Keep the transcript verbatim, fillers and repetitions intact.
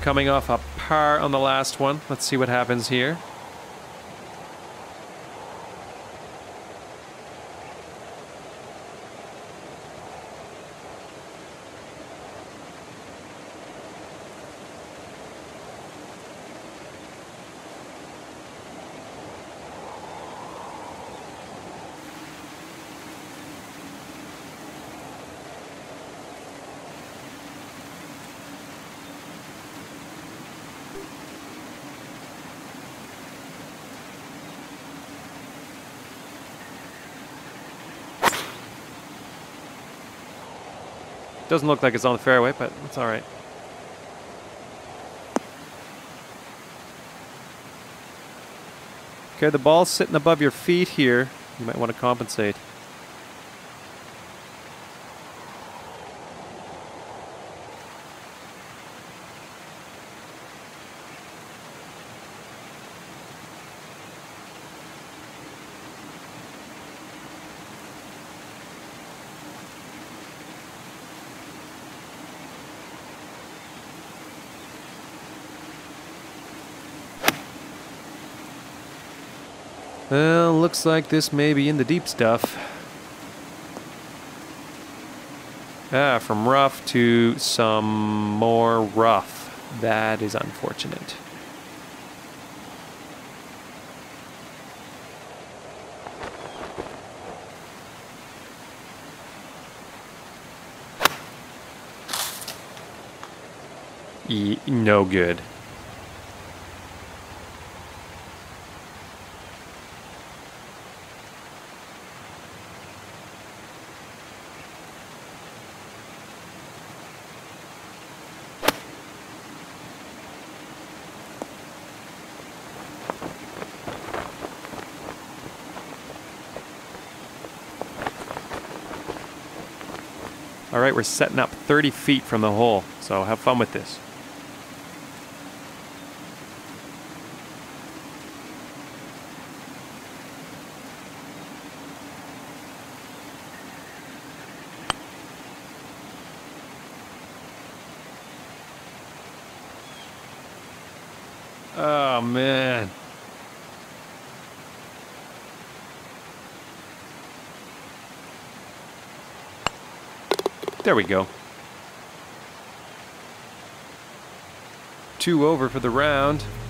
coming off a par on the last one. Let's see what happens here. Doesn't look like it's on the fairway, but it's all right. Okay, the ball's sitting above your feet here. You might want to compensate. Well, looks like this may be in the deep stuff. Ah, from rough to some more rough. That is unfortunate. E- no good. All right, we're setting up thirty feet from the hole, so have fun with this. Oh, man. There we go. Two over for the round.